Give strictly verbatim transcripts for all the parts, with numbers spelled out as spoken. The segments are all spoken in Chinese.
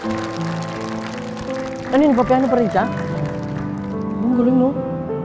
Ano yun? Papiano pa rin siya? Ang galing, no?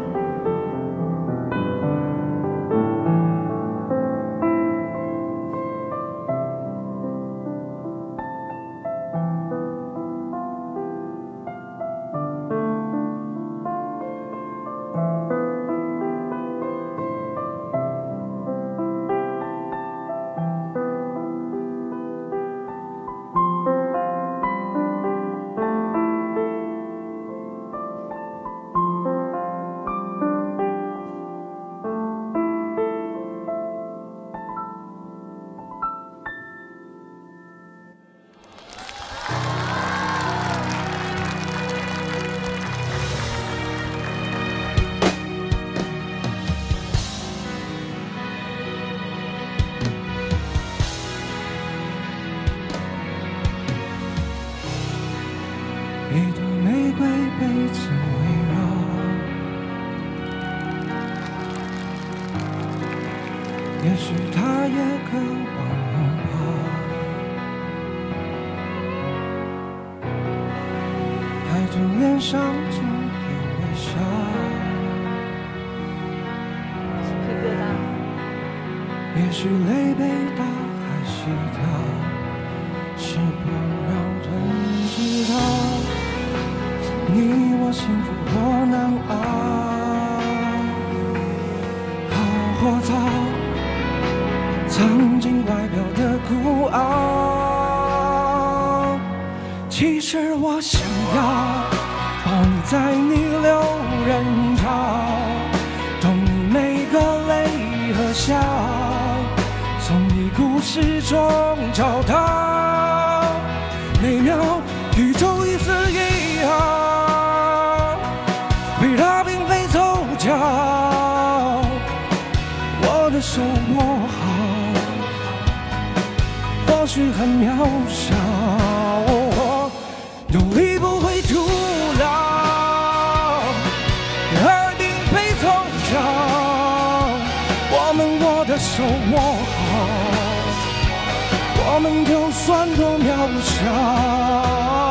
一朵玫瑰被刺围绕，也许它也渴望拥抱。孩子脸上总有微笑，也许泪被大海洗掉，是不让人知道。 你我幸福多难熬，好或糟，藏进外表的孤傲。其实我想要抱你在逆流人潮，懂你每个泪和笑，从你故事中找到美妙宇宙一丝一毫。 为它并非凑巧，我的手握好，或许很渺小，努力不会徒劳，爱并非凑巧，我们握的手握好，我们就算多渺小。